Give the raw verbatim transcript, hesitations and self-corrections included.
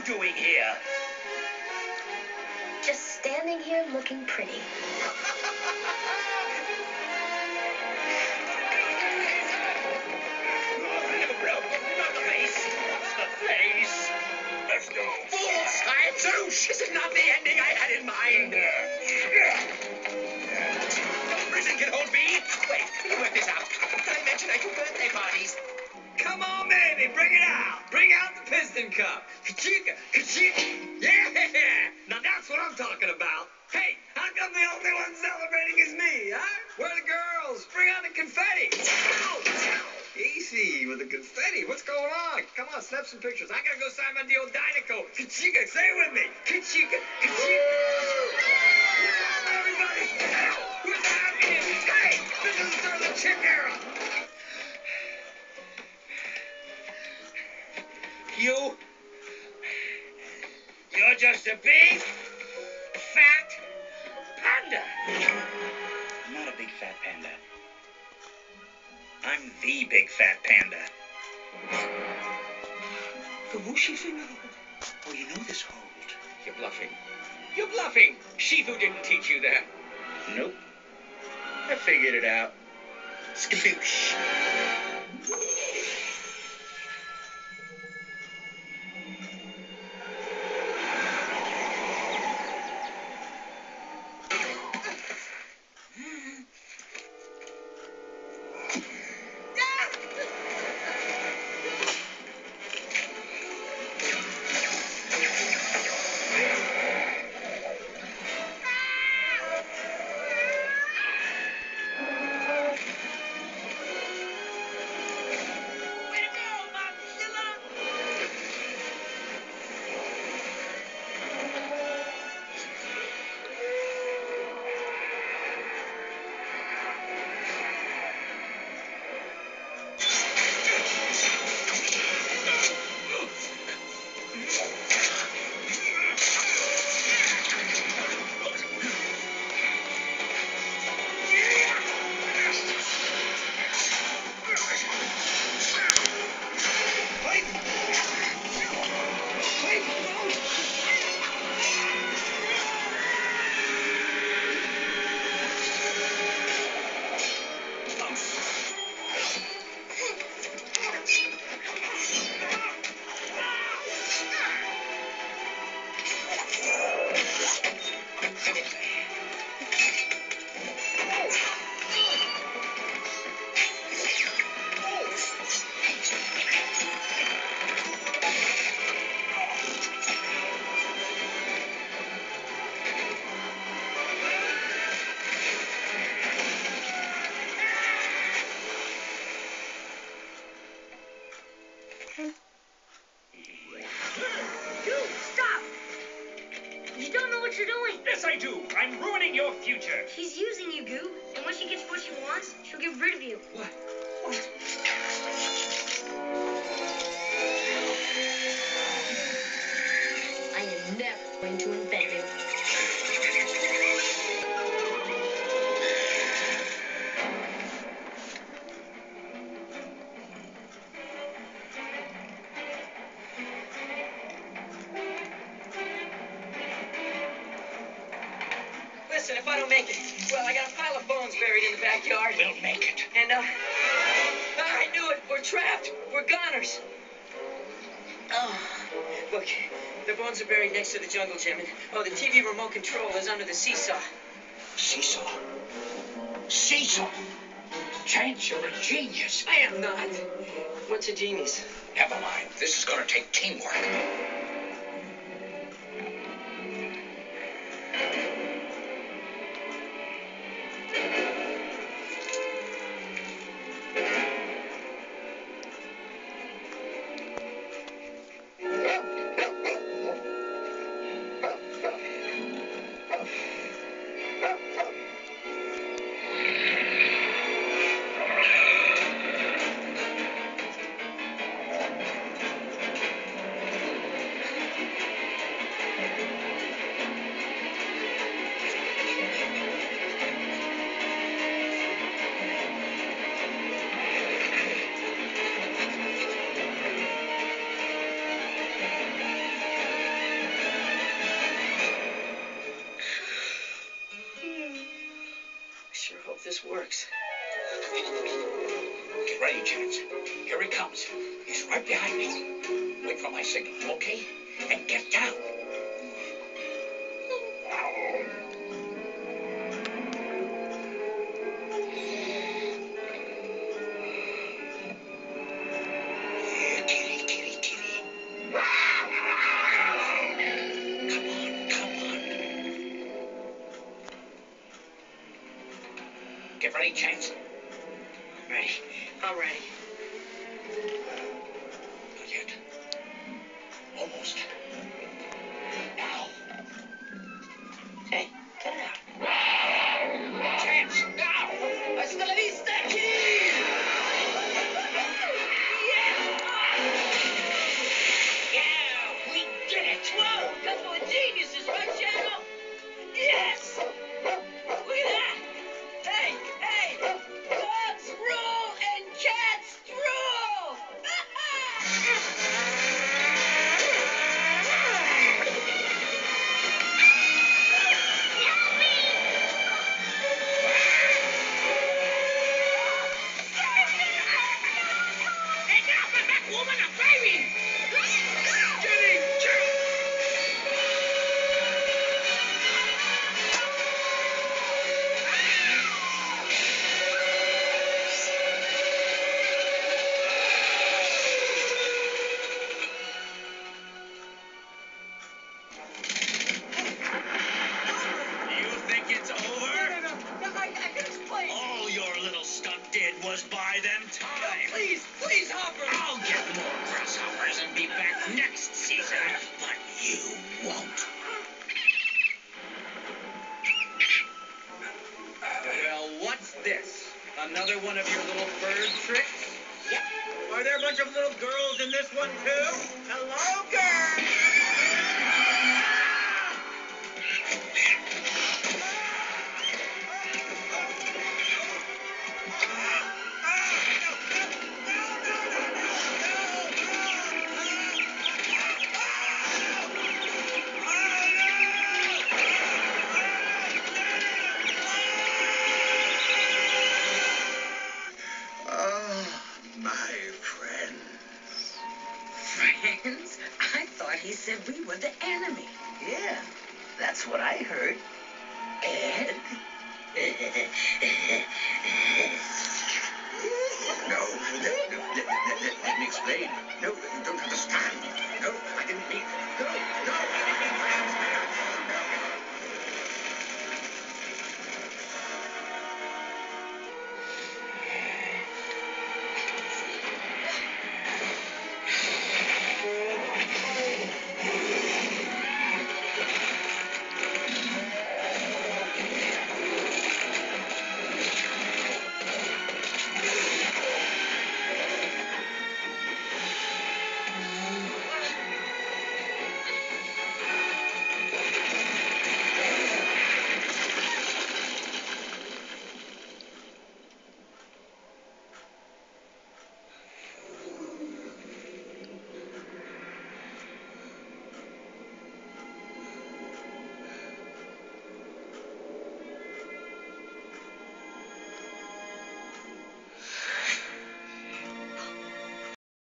you doing here? Just standing here looking pretty. Not the face. The face. Let's go. Fools! I'm Zeus! This is not the ending I had in mind. No prison can hold me. Wait, let me work this out. Did I mention I do birthday parties? Come on, baby, bring it out. Bring out the piston cup. Ka-chika, ka-chika. Yeah! Now that's what I'm talking about. Hey, how come the only one celebrating is me, huh? Where are the girls? Bring on the confetti. Ow! Easy with the confetti. What's going on? Come on, snap some pictures. I gotta go sign my deal with Dynaco. Ka-chika, say it with me. Ka-chika, ka-chika. What's up, everybody? Who's the happiest? Hey, this is the the chick era. You, you're just a big, fat panda. I'm not a big fat panda. I'm the big fat panda. The whooshy finger. Oh, you know this hold. You're bluffing. You're bluffing. Shifu didn't teach you that. Nope. I figured it out. Skadoosh. You're doing? Yes, I do. I'm ruining your future. She's using you, Goo. And when she gets what she wants, she'll get rid of you. What? What? I am never going to invent you. Listen, if I don't make it, well, I got a pile of bones buried in the backyard. We'll make it. And, uh, I knew it. We're trapped. We're goners. Oh, look, the bones are buried next to the jungle gym, and, oh, the T V remote control is under the seesaw. Seesaw? Seesaw? Chance, you're a genius. I am not. What's a genius? Never mind. This is gonna take teamwork. Get ready, Chance. Here he comes. He's right behind me. Wait for my signal, okay? And get down. Yeah, kitty, kitty, kitty. Come on, come on. Get ready, Chance. Ready. I'm ready. Not yet. Almost. Now. Hey, get out. Chance, now! Hasta la vista, kid! Yeah, we did it! Whoa, couple of geniuses, right, Shadow? Yes! Look at that! Hey, hey! Dogs rule and cats drool! Enough of that woman, a baby! Kitty, kitty! You think it's over? No, no, no, I, I can explain. All your little stunt did was buy them time. Please, please, Hopper. I'll get more grasshoppers and be back next season, but you won't. Well, what's this? Another one of your little bird tricks? Yep. Are there a bunch of little girls in this one, too? Hello, girls! Oh, my friend. Friends? I thought he said we were the enemy. Yeah, that's what I heard. Ed? No, let, let, let, let me explain. No, don't